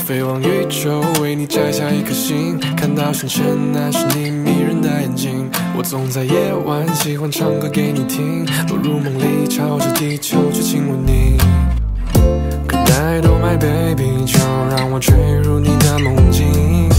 飞往宇宙，为你摘下一颗星，看到星辰那是你迷人的眼睛。我总在夜晚喜欢唱歌给你听，落入梦里朝着地球去亲吻你。Good night, oh my baby， 就让我坠入你的梦境。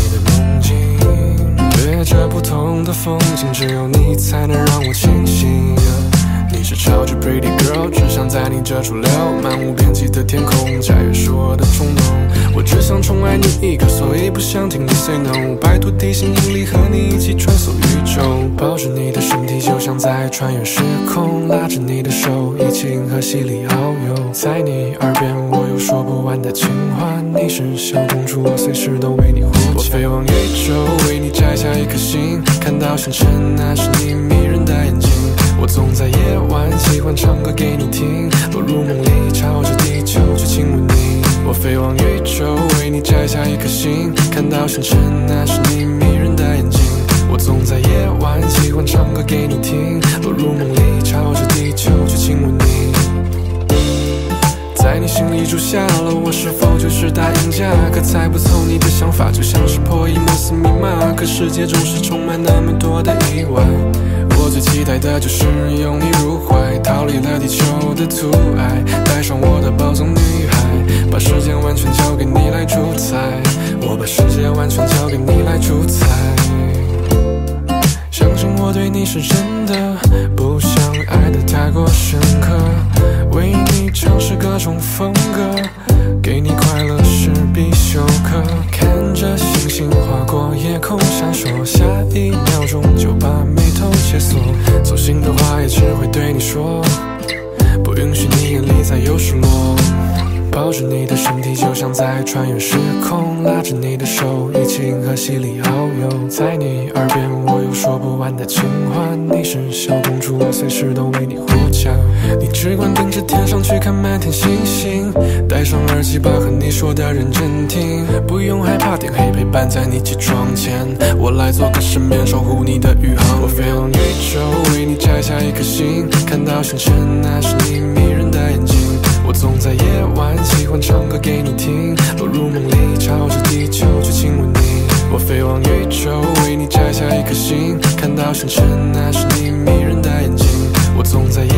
对着不同的风景，只有你才能让我清醒。你是超级pretty girl， 只想在你这驻留，漫无边际的天空，摘月是我的冲动。我只想宠爱你一个，所以不想听你 say no。摆脱地心引力和你一起穿梭宇宙，抱着你的身体就像在穿越时空，拉着你的手一起银河系里遨游。在你耳边我有说不完的情话，你是小公主我随时都为你护驾。我飞往宇宙，为你摘下一颗星，看到星辰那是你迷人的眼睛。我总在夜晚喜欢唱歌给你听，落入梦里朝着地球去亲吻你。我飞往宇宙，为你摘下一颗星，看到星辰那是你迷人的眼睛。我总在夜晚喜欢唱歌给你听，落入梦里朝着地球去亲吻你。在你心里住下了我是否就是大赢家？可猜不透你的想法就像是破译摩斯密码，可世界总是充满那么多的意外。我最期待的就是拥你入怀，逃离了地球的阻碍，带上我的宝藏女孩，把时间完全交给你来主宰。我把世界完全交给你来主宰。相信我对你是真的，不想爱得太过深刻，为你尝试各种风格，给你快乐是必修课。看着星星划过夜空闪烁，下一秒钟就把眉头解锁，走心的话也只会对你说，不允许你眼里再有失落。抱着你的身体就像在穿越时空，拉着你的手一起银河系里遨游。在你耳边我有说不完的情话，你是小公主我随时都为你护驾。你只管盯着天上去看满天星星，戴上耳机把和你说的认真听，不用害怕天黑陪伴在你起床前，我来做个身边守护你的宇航员。我飞往宇宙，为你摘下一颗星，看到星辰那是你迷人的眼睛。我总在夜晚喜欢唱歌给你听，落入梦里朝着地球去亲吻你。我飞往宇宙，为你摘下一颗星，看到星辰那是你迷人的眼睛。我总在夜